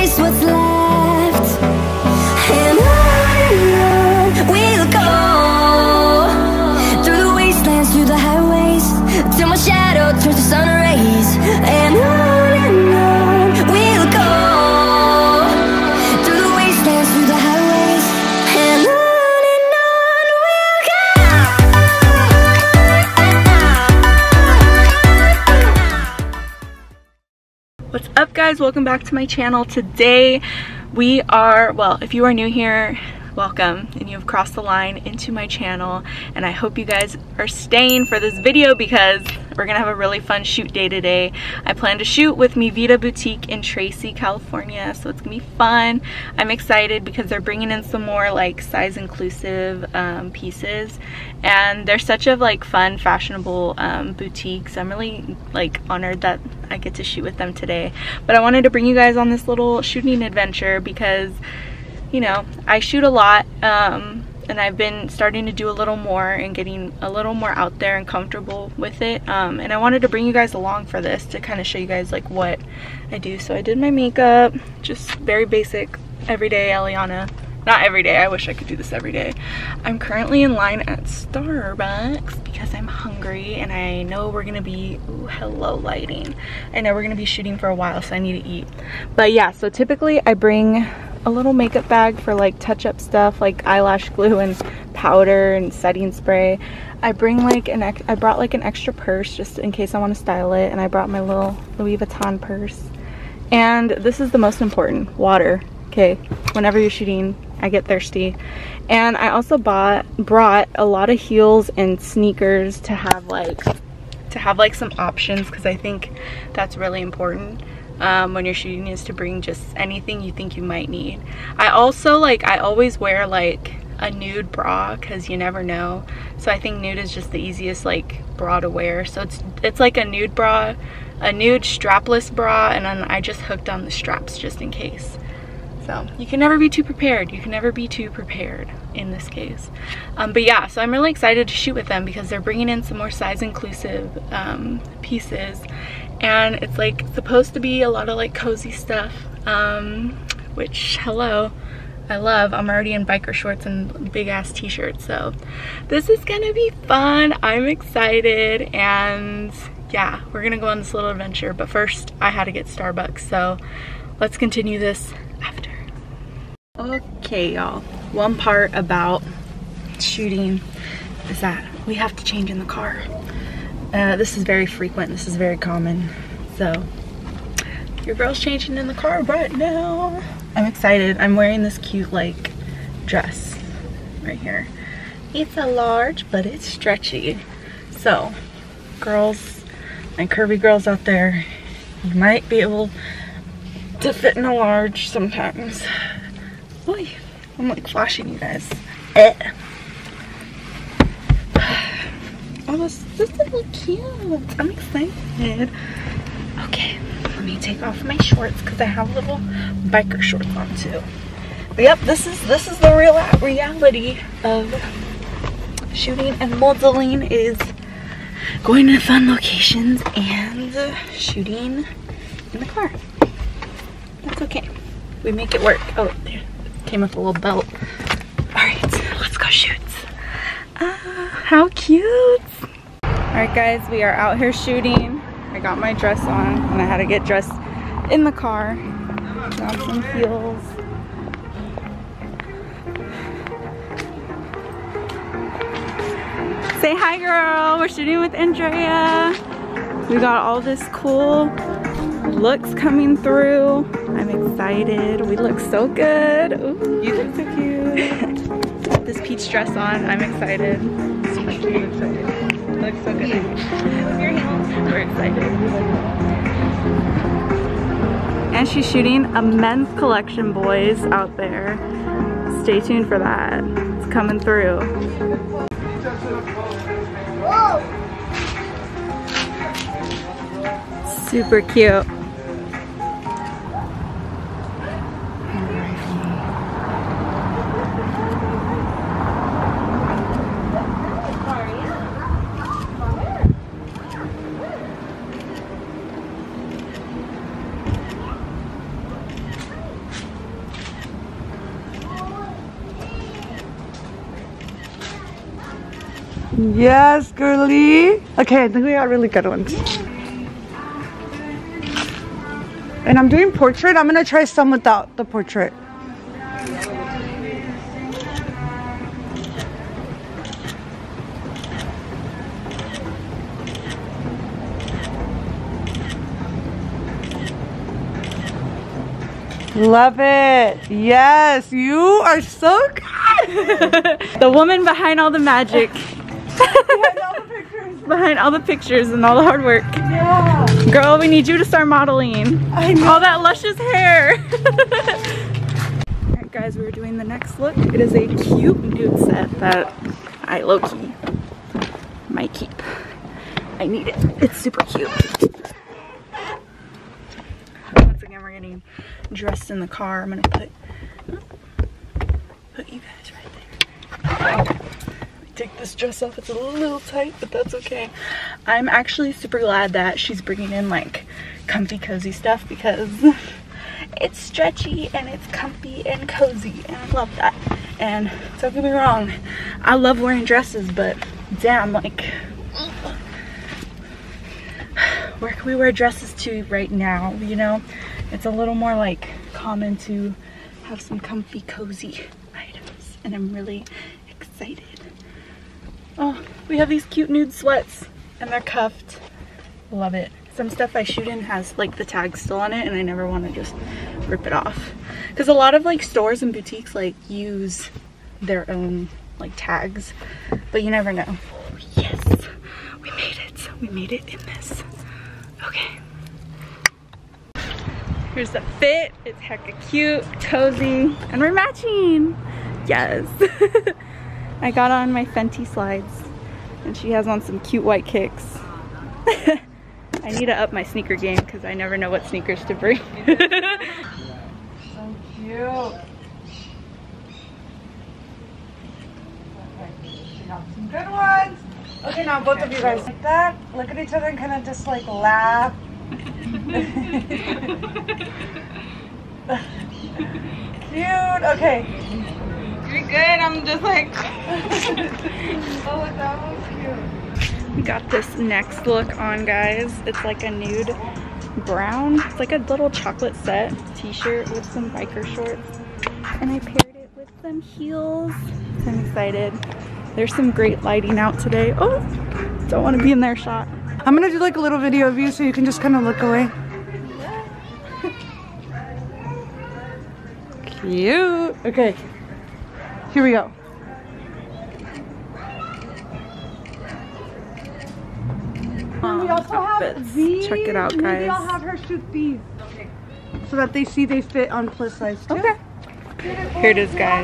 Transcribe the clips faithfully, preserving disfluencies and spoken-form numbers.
chase what's left, and on and on we'll go, through the wastelands, through the highways, till my shadow turns to sun rays. And on and on we'll go, through the wastelands, through the highways, and on and on we'll go. What's up, guys? Welcome back to my channel. Today we are, well, if you are new here, welcome, and you've crossed the line into my channel, and I hope you guys are staying for this video because we're gonna have a really fun shoot day today. I plan to shoot with Mi Vida Boutique in Tracy, California, so it's gonna be fun. I'm excited because they're bringing in some more like size inclusive um, pieces, and they're such a like fun, fashionable um, boutique, so I'm really like honored that I get to shoot with them today. But I wanted to bring you guys on this little shooting adventure because, you know, I shoot a lot, um, and I've been starting to do a little more and getting a little more out there and comfortable with it, um, and I wanted to bring you guys along for this to kind of show you guys like what I do. So I did my makeup, just very basic, everyday Eleanna. Not every day, I wish I could do this every day. I'm currently in line at Starbucks because I'm hungry and I know we're gonna be, ooh, hello lighting. I know we're gonna be shooting for a while, so I need to eat. But yeah, so typically I bring a little makeup bag for like touch-up stuff like eyelash glue and powder and setting spray. I bring like an ex I brought like an extra purse just in case I want to style it, and I brought my little Louis Vuitton purse. And this is the most important, water. Okay, whenever you're shooting, I get thirsty. And I also bought brought a lot of heels and sneakers to have like to have like some options, because I think that's really important. Um, when you're shooting, is to bring just anything you think you might need. I also like I always wear like a nude bra because you never know, so I think nude is just the easiest like bra to wear. So it's it's like a nude bra, a nude strapless bra, and then I just hooked on the straps just in case. So you can never be too prepared. You can never be too prepared in this case. Um, but yeah, so I'm really excited to shoot with them because they're bringing in some more size inclusive um, pieces. And it's like supposed to be a lot of like cozy stuff, um, which, hello, I love. I'm already in biker shorts and big ass t-shirts, so this is gonna be fun. I'm excited, and yeah, we're gonna go on this little adventure. But first, I had to get Starbucks, so let's continue this after. Okay, y'all. One part about shooting is that we have to change in the car. Uh, this is very frequent, this is very common. So, your girl's changing in the car right now. I'm excited. I'm wearing this cute like dress right here. It's a large, but it's stretchy. So, girls and curvy girls out there, you might be able to fit in a large sometimes. Boy, I'm like flashing you guys. Eh. Oh, this, this is really cute. I'm excited. Okay, let me take off my shorts because I have little biker shorts on too. But yep, this is this is the real reality of shooting and modeling, is going to fun locations and shooting in the car. That's okay. We make it work. Oh, there came with a little belt. All right, let's go shoot. Ah, how cute. Alright guys, we are out here shooting. I got my dress on and I had to get dressed in the car. Got some heels. Say hi, girl. We're shooting with Andrea. We got all this cool looks coming through. I'm excited. We look so good. Ooh, you look so cute. Got this peach dress on. I'm excited. So excited. Looks so good. Your heels. We're excited. And she's shooting a men's collection, boys, out there. Stay tuned for that. It's coming through. Whoa. Super cute. Yes, girly. Okay, I think we got really good ones. And I'm doing portrait. I'm gonna try some without the portrait. Love it. Yes, you are so good. The woman behind all the magic. Behind all the pictures. Behind all the pictures and all the hard work. Yeah. Girl, we need you to start modeling. I know. All that luscious hair. Alright guys, we're doing the next look. It is a cute nude set that I low-key might keep. I need it. It's super cute. Once again, we're getting dressed in the car. I'm gonna put put you guys right there. Take this dress off. It's a little tight, but that's okay. I'm actually super glad that she's bringing in like comfy cozy stuff because it's stretchy and it's comfy and cozy and I love that. And don't get me wrong, I love wearing dresses, but damn, like where can we wear dresses to right now, you know? It's a little more like common to have some comfy cozy items and I'm really excited. Oh, we have these cute nude sweats and they're cuffed. Love it. Some stuff I shoot in has like the tag still on it and I never want to just rip it off. Because a lot of like stores and boutiques like use their own like tags, but you never know. Oh, yes, we made it. We made it in this. Okay. Here's the fit. It's hecka cute, cozy, and we're matching. Yes. I got on my Fenty slides and she has on some cute white kicks. I need to up my sneaker game because I never know what sneakers to bring. So cute. Okay, we got some good ones. Okay, now both of you guys like that. Look at each other and kind of just like laugh. Cute. Okay. You're good. I'm just like. Oh, that was cute. We got this next look on, guys. It's like a nude brown. It's like a little chocolate set t-shirt with some biker shorts. And I paired it with some heels. I'm excited. There's some great lighting out today. Oh, don't want to be in their shot. I'm gonna do like a little video of you so you can just kind of look away. Cute. Okay. Here we go. And we also have these. Check it out, guys. Maybe I'll have her shoot these so that they see they fit on plus size too. Okay. Here it is, guys.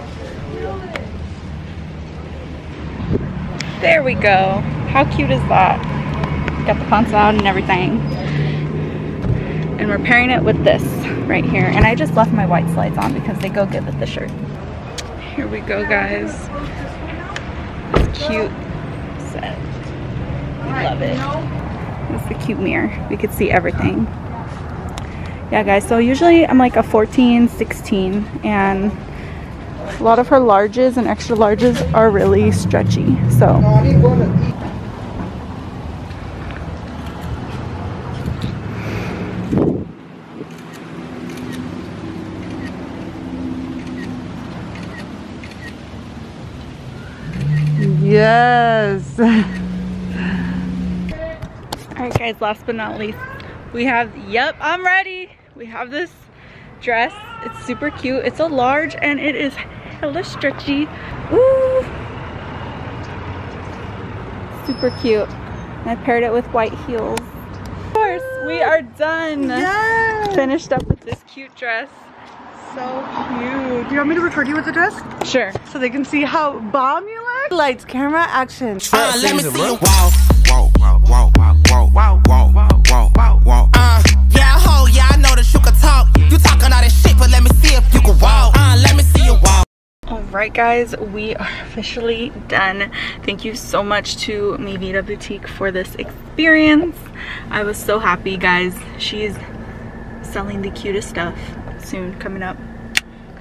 There we go. How cute is that? Got the pants out and everything. And we're pairing it with this right here. And I just left my white slides on because they go good with the shirt. Here we go, guys. It's cute set. I love it. It's the cute mirror. We could see everything. Yeah, guys, so usually I'm like a fourteen, sixteen, and a lot of her larges and extra larges are really stretchy, so. Yes. Alright guys, last but not least, we have, yep, I'm ready. We have this dress. It's super cute. It's a large and it is hella stretchy. Ooh. Super cute. And I paired it with white heels. Of course, we are done. Yes. Finished up with this cute dress. So cute. Do you want me to record you with the dress? Sure. So they can see how bomb you look? Lights, camera, action. Uh, let me see you walk, walk, walk, walk, walk, walk, walk, walk, walk, walk. Uh, yeah, ho, yeah, I know that you can talk. You talking all that shit, but let me see if you can walk. Uh, let me see you walk. Alright guys, we are officially done. Thank you so much to Mi Vida Boutique for this experience. I was so happy, guys. She's selling the cutest stuff soon coming up.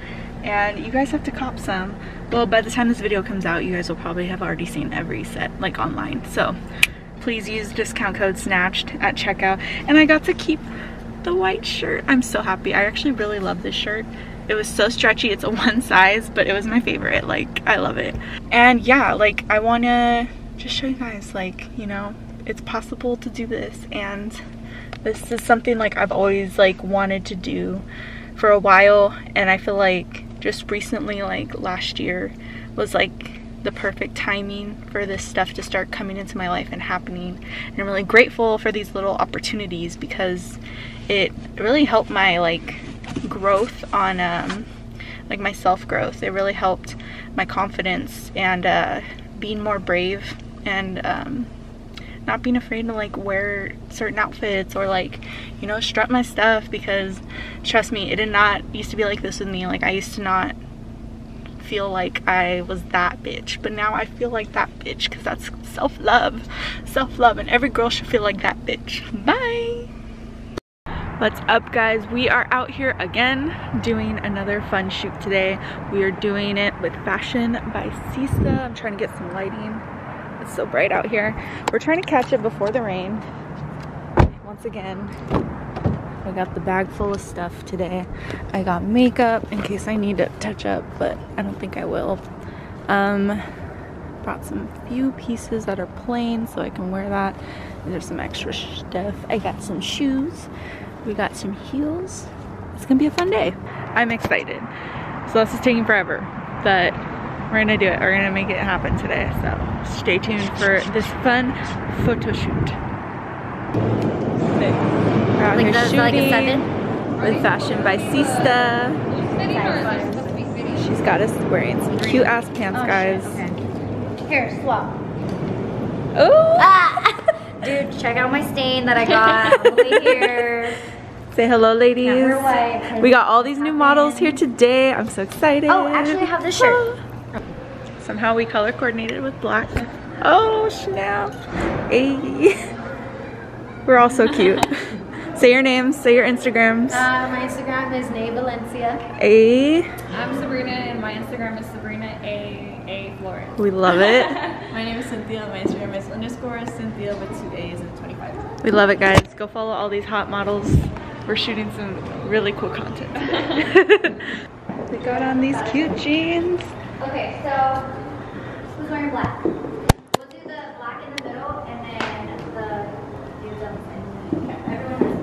and you guys have to cop some. Well, by the time this video comes out, you guys will probably have already seen every set, like online. So please use discount code SNATCHED at checkout. And I got to keep the white shirt. I'm so happy. I actually really love this shirt. It was so stretchy. It's a one size, but it was my favorite. Like, I love it. And yeah, like, I want to just show you guys, like, you know, it's possible to do this. And this is something like I've always like wanted to do for a while. And I feel like just recently, like last year, was like the perfect timing for this stuff to start coming into my life and happening. And I'm really grateful for these little opportunities because it really helped my like growth on um like my self-growth. It really helped my confidence and uh being more brave and um not being afraid to like wear certain outfits or like, you know, strut my stuff, because trust me, it did not used to be like this with me. Like, I used to not feel like I was that bitch, but now I feel like that bitch because that's self-love. Self-love, and every girl should feel like that bitch. Bye. What's up, guys? We are out here again doing another fun shoot today. We are doing it with Fashion by Sista. I'm trying to get some lighting. It's so bright out here. We're trying to catch it before the rain. Once again, I got the bag full of stuff today. I got makeup in case I need to touch up, but I don't think I will. Um, brought some few pieces that are plain so I can wear that. And there's some extra stuff. I got some shoes. We got some heels. It's gonna be a fun day. I'm excited. So this is taking forever, but we're gonna do it. We're gonna make it happen today. So stay tuned for this fun photo shoot. We're out Like here that's shooting like a seven? with Fashion by Sista. She's got us wearing some cute ass pants, guys. Okay. Here, swap. Oh! Ah! Dude, check out my stain that I got on the way here. Say hello, ladies. We're white. We got all these new models here today. I'm so excited. Oh, actually I have this shirt. Somehow we color coordinated with black. Oh, snap. Hey. We're all so cute. Say your names, say your Instagrams. Uh, my Instagram is Nay Valencia. A. I'm Sabrina and my Instagram is Sabrina A. A. Flores. We love it. My name is Cynthia. My Instagram is underscore Cynthia with two A's and twenty-five. We love it, guys. Go follow all these hot models. We're shooting some really cool content. They got on these cute jeans. Okay, so who's wearing black? We'll do the black in the middle and then the dudes on the side. Okay. Everyone.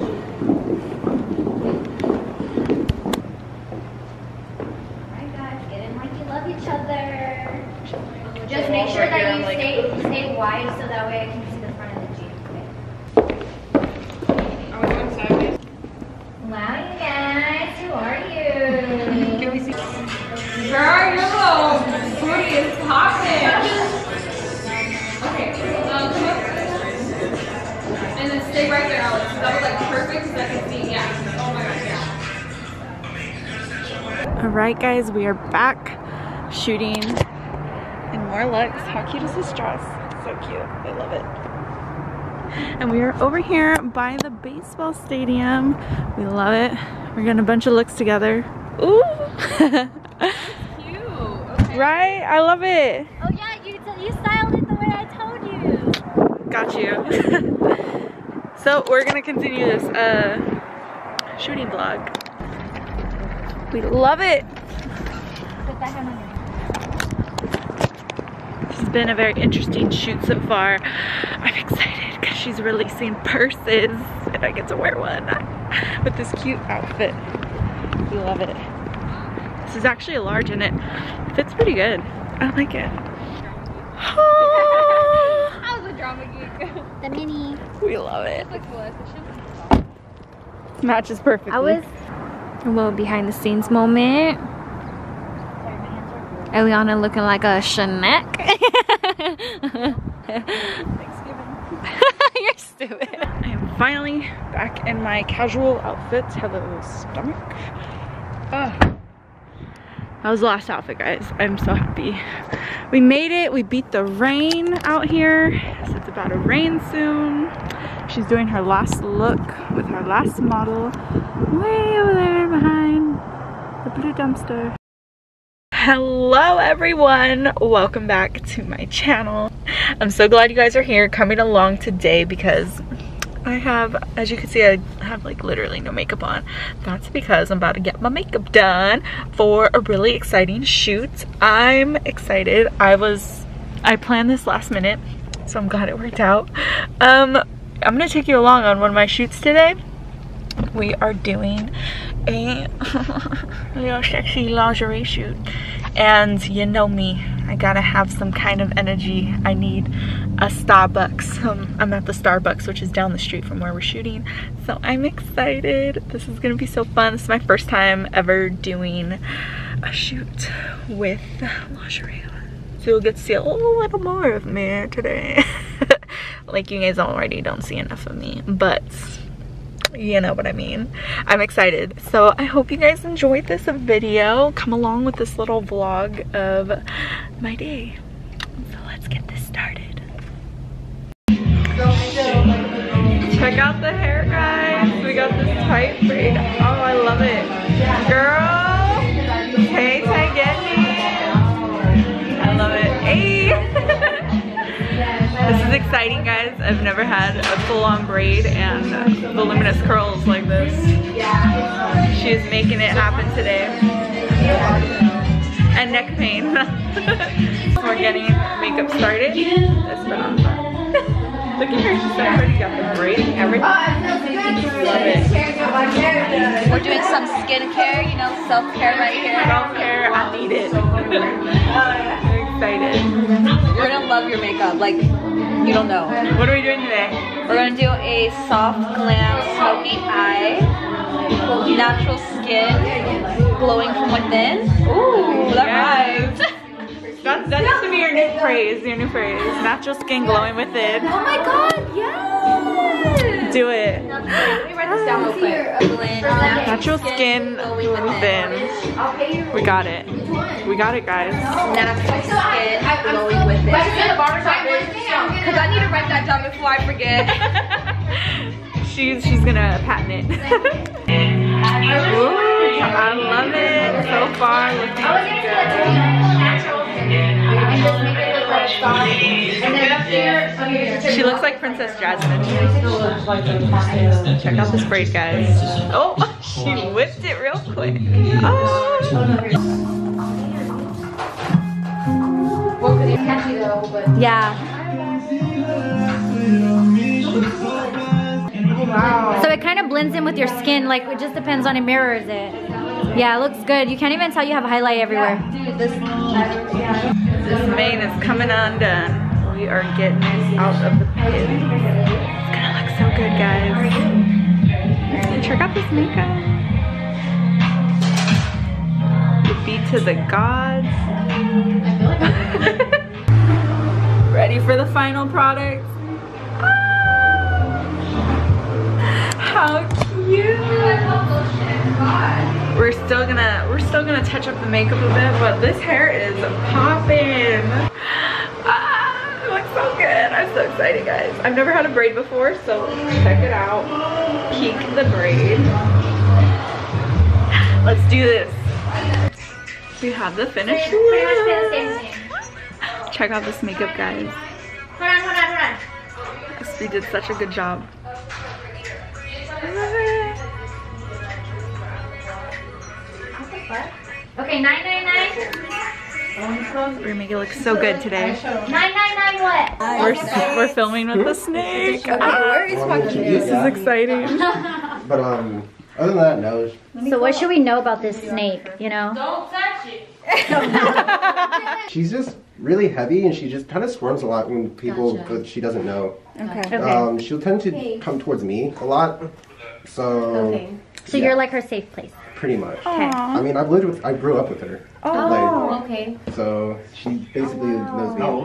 Alright guys, get in like you love each other. Just make sure that you stay stay wide so that way I can see the front of the jeans. Okay. Are we going sideways? Wow, you guys, who are you? Can we see? Girl, your little booty is popping. Okay, um, come up. And then stay right there, Alex. That was like perfect so I can see. Yeah. Oh my god, yeah. All right, guys, we are back shooting in more looks. How cute is this dress? So cute. I love it. And we are over here by the baseball stadium. We love it. We're getting a bunch of looks together. Ooh. Cute. Okay. Right? I love it. Oh yeah, you you styled it the way I told you. Got you. So we're gonna continue this uh, shooting vlog. We love it. Put that hand on your This has been a very interesting shoot so far. I'm excited because she's releasing purses and I get to wear one with this cute outfit. We love it. This is actually a large and it fits pretty good. I like it. I was a drama geek. The mini. We love it. Looks cool. Matches perfectly. I was a little behind the scenes moment. Eleanna looking like a Shanek. You're stupid. I am finally back in my casual outfit. Hello, stomach. Oh. That was the last outfit, guys. I'm so happy. We made it. We beat the rain out here. So it's about to rain soon. She's doing her last look with her last model way over there behind the blue a dumpster. Hello everyone, welcome back to my channel. I'm so glad you guys are here coming along today because I have, as you can see, I have like literally no makeup on. That's because I'm about to get my makeup done for a really exciting shoot. I'm excited. I was, I planned this last minute, so I'm glad it worked out. Um, I'm gonna take you along on one of my shoots today. We are doing a real sexy lingerie shoot. And you know me, I gotta have some kind of energy. I need a Starbucks. Um, I'm at the Starbucks, which is down the street from where we're shooting. So I'm excited. This is gonna be so fun. This is my first time ever doing a shoot with lingerie on. So you'll get to see a little more of me today. Like you guys already don't see enough of me, but you know what I mean. I'm excited. So I hope you guys enjoyed this video. Come along with this little vlog of my day. So let's get this started. Check out the hair, guys. We got this tight braid. Oh, I love it. Girl, hey, Tageti. I love it. Hey. This is exciting, guys. I've never had a full-on braid and voluminous curls like this. She's making it happen today. And neck pain. We're getting makeup started. It's been on fun. Look at her, she's already got the braiding, everything. Love it. We're doing some skincare, you know, self-care right here. Self-care, I need it. I'm excited. You're gonna love your makeup, like, you don't know. What are we doing today? We're gonna do a soft glam smoky eye, natural skin, glowing from within. Ooh, that yes. rhymes. That, that needs to be your new phrase, your new phrase. Natural skin glowing within. Oh my god, yes! Do it. Let me write this down real quick. Natural skin within. We got it. We got it, guys. Natural skin glowing within. Because I need to write that down before I forget. she's she's gonna patent it. Ooh, I love it. So far, looking good. She looks like Princess Jasmine. Check out this braid, guys. Oh, she whipped it real quick. Oh. Yeah. Wow. So it kind of blends in with your skin, like it just depends on it mirrors it. Yeah, it looks good. You can't even tell you have a highlight everywhere. This vein is coming undone. We are getting this out of the pit. It's gonna look so good, guys. And check out this makeup. The beat to the gods. Ready for the final product? How cute! We're still gonna we're still gonna touch up the makeup a bit, but this hair is popping. Ah, it looks so good. I'm so excited, guys. I've never had a braid before, so check it out. Peek the braid. Let's do this. We have the finished look. Check out this makeup, guys. Hold on, hold on, hold on. We did such a good job. Okay, nine nine nine. We're gonna make it look so good today. nine nine nine what? We're, we're filming with the snake. Ah, this is exciting. But um, other than that, no. So what should we know about this snake, you know? Don't touch it. She's just really heavy, and she just kind of squirms a lot when people that she doesn't know. Okay. Um, she'll tend to come towards me a lot. So. Okay. So yeah, you're like her safe place. pretty much. Okay. I mean, I've lived with, I grew up with her. Oh, Like, okay. so she basically knows me.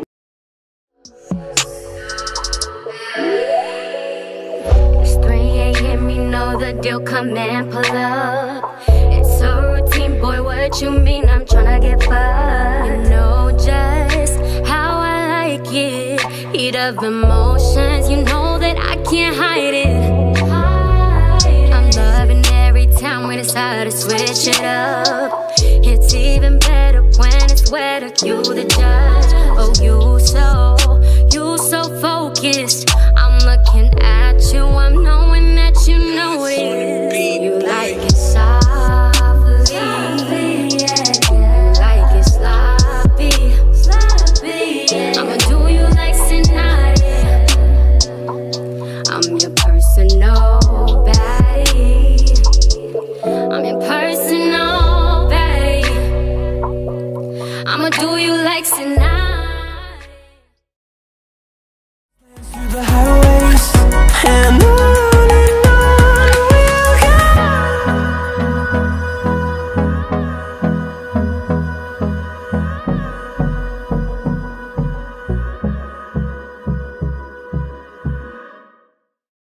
It's three A M, you know the deal, come and pull up. It's a routine, boy, what you mean? I'm tryna get fucked. You know just how I like it. Heat of emotions, you know that I can't hide it. I'm loving every time when it's decide to switch it up. It's even better when it's wetter. You the judge. Oh, you so, you so focused. I'm looking at you. I'm knowing that you know it.